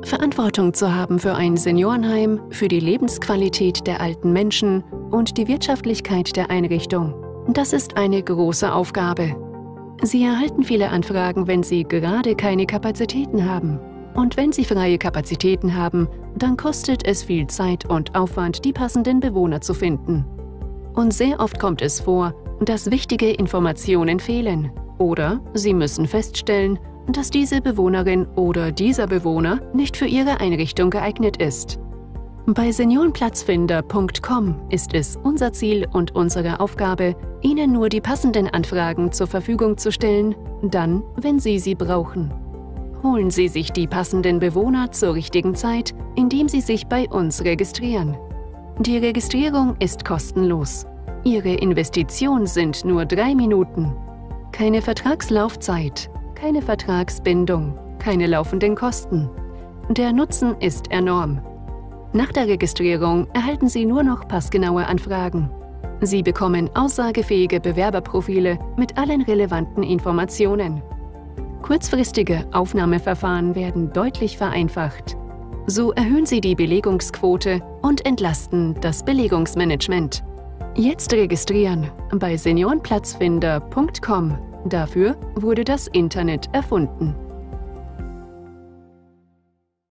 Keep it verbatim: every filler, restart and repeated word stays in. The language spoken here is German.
Verantwortung zu haben für ein Seniorenheim, für die Lebensqualität der alten Menschen und die Wirtschaftlichkeit der Einrichtung. Das ist eine große Aufgabe. Sie erhalten viele Anfragen, wenn Sie gerade keine Kapazitäten haben. Und wenn Sie freie Kapazitäten haben, dann kostet es viel Zeit und Aufwand, die passenden Bewohner zu finden. Und sehr oft kommt es vor, dass wichtige Informationen fehlen. Oder Sie müssen feststellen, dass diese Bewohnerin oder dieser Bewohner nicht für Ihre Einrichtung geeignet ist. Bei seniorenplatzfinder punkt com ist es unser Ziel und unsere Aufgabe, Ihnen nur die passenden Anfragen zur Verfügung zu stellen, dann, wenn Sie sie brauchen. Holen Sie sich die passenden Bewohner zur richtigen Zeit, indem Sie sich bei uns registrieren. Die Registrierung ist kostenlos. Ihre Investition sind nur drei Minuten. Keine Vertragslaufzeit, keine Vertragsbindung, keine laufenden Kosten. Der Nutzen ist enorm. Nach der Registrierung erhalten Sie nur noch passgenaue Anfragen. Sie bekommen aussagefähige Bewerberprofile mit allen relevanten Informationen. Kurzfristige Aufnahmeverfahren werden deutlich vereinfacht. So erhöhen Sie die Belegungsquote und entlasten das Belegungsmanagement. Jetzt registrieren bei seniorenplatzfinder punkt com. Dafür wurde das Internet erfunden.